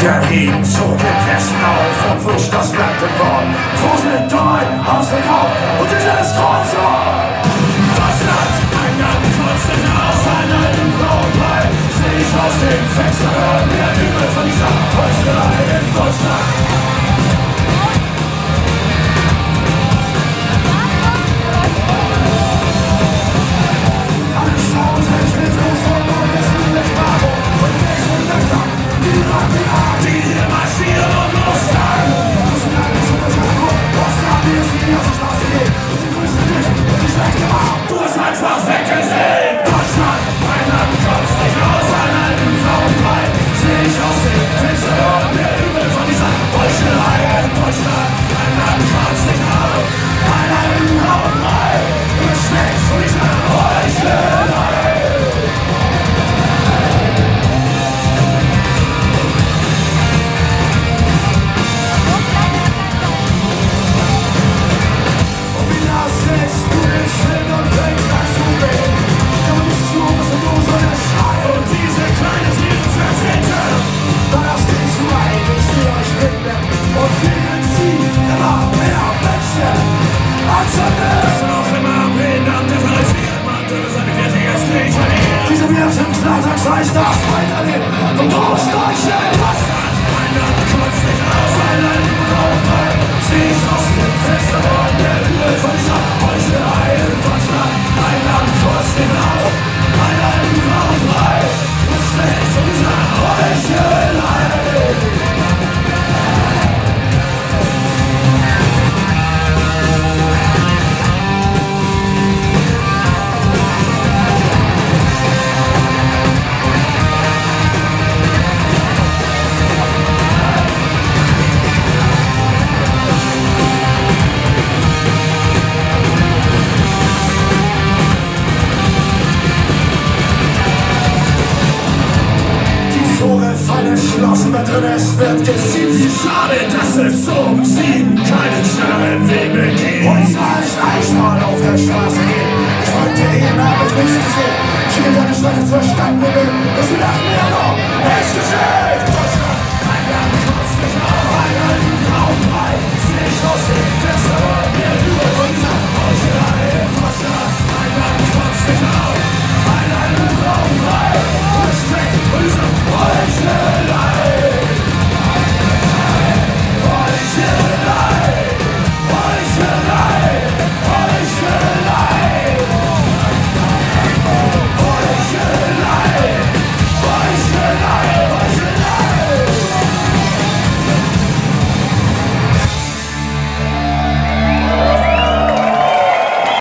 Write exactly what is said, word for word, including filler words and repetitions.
Der Regen zog im Westen auf und wusch das Land in Worn. Fuseln Dorn aus dem Raum und dieses Kreuzrohr. Das Land, ein Land kostet aus einer alten blauen Brei. Seh ich aus dem Fenster, hören wir Übel von dieser Heuchelei in Deutschland. Weiß das weiterleben und aus Deutschland was hat einer kurz nicht aus einer Traumrein. Sieh ich aus dem Fenster und der Übel von dieser Heuchelei in Deutschland. Ein Land kurz nicht aus einer Traumrein. Was schlägt von dieser Heuchelei? Geschlossen wird und es wird gesiebt. Schade, dass es um sieben keinen schnelleren Weg mehr gibt. Und zwar ich einmal auf der Straße gehen. Ich wollte ihn aber nicht gesehen. Ich hielt eine Schleife zur Stadtmitte. Es lacht mir noch, es geschehen.